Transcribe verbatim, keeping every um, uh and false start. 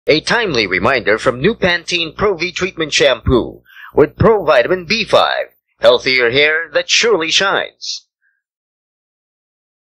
A timely reminder from new Pantene Pro-V Treatment Shampoo with Pro Vitamin B five. Healthier hair that surely shines.